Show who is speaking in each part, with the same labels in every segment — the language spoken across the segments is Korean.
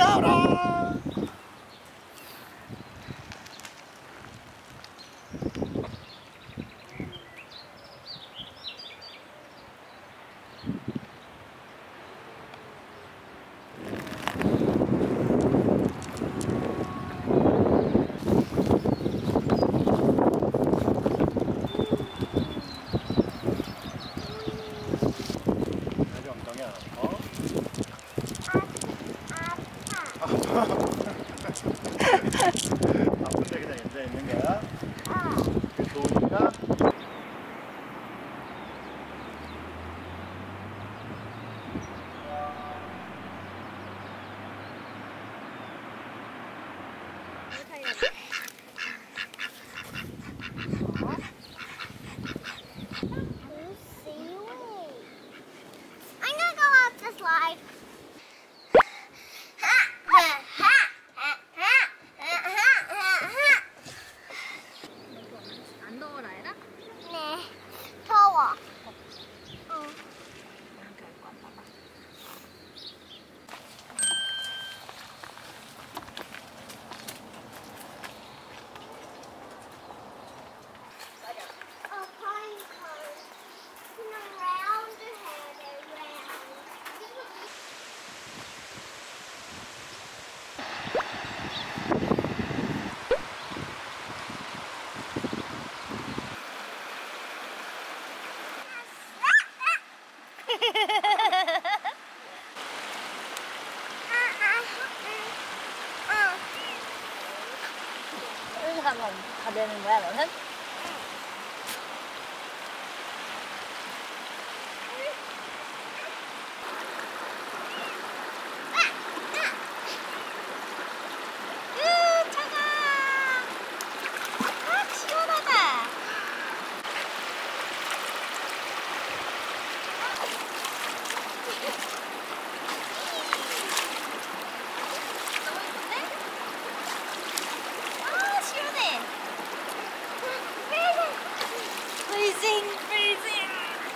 Speaker 1: 나와라. 아픈데 그냥 앉아 있는 거야? 그게 좋으니까?
Speaker 2: I'm gonna go off the slide.
Speaker 3: 안 더워라 얘라?
Speaker 2: 네, 더워.
Speaker 3: 이렇게 할 거야 봐봐.
Speaker 2: A pine cone. Spin around and around.
Speaker 3: 이렇게 하면 다 되는 거야 너는?
Speaker 2: Freezing, freezing.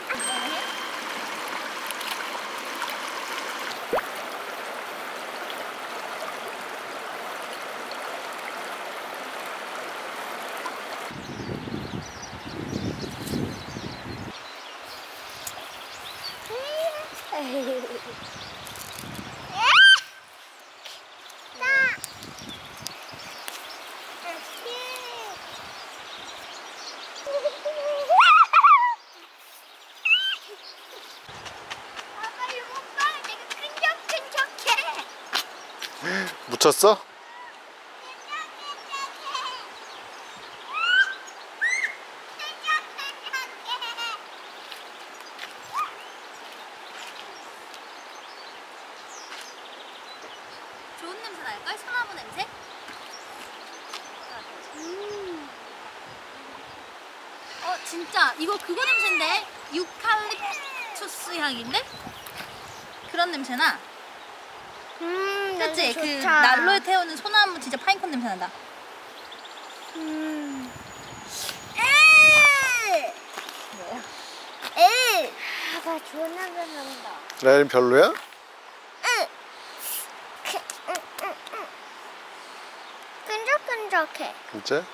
Speaker 1: 묻혔어?
Speaker 3: 좋은 냄새 날걸? 소나무 냄새? 진짜 이거 그거 냄새인데? 유칼립투스 향인데? 그런 냄새나? 그치? 그 난로에 태우는 소나무 진짜 파인콘 냄새 난다. 뭐야?
Speaker 2: 나 좋은 냄새 난다.
Speaker 1: 라임 별로야?
Speaker 2: 끈적끈적해.
Speaker 1: 진짜?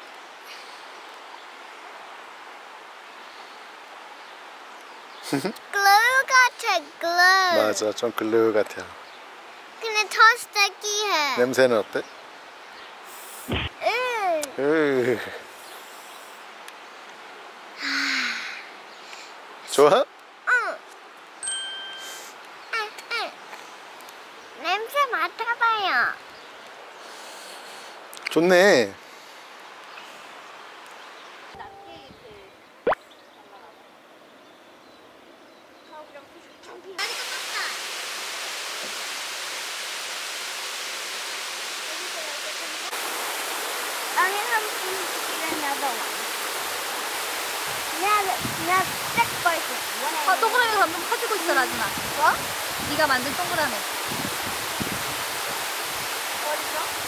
Speaker 2: 글루 같아, 글루.
Speaker 1: 맞아, 좀 글루 같아.
Speaker 2: 근데 더 스티키해.
Speaker 1: 냄새는 어때? 좋아?
Speaker 2: 냄새 맡아봐요.
Speaker 1: 좋네.
Speaker 2: Only have another one. Now stick person.
Speaker 3: 동그라미 감좀 가지고 있어, 라지마.
Speaker 2: 뭐?
Speaker 3: 네가 만든 동그라미.
Speaker 2: 어디서?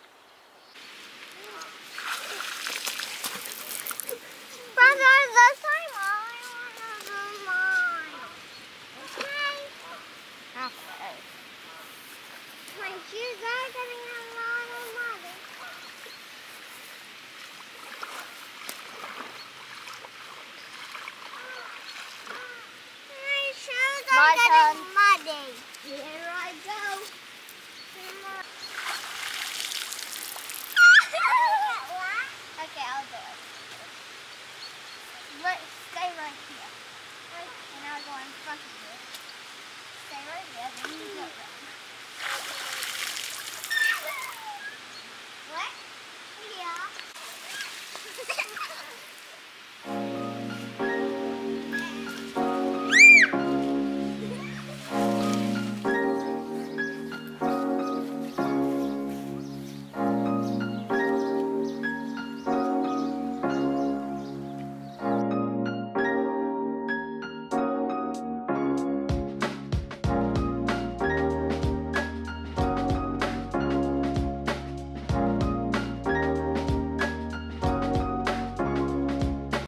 Speaker 2: Brother, the got it muddy.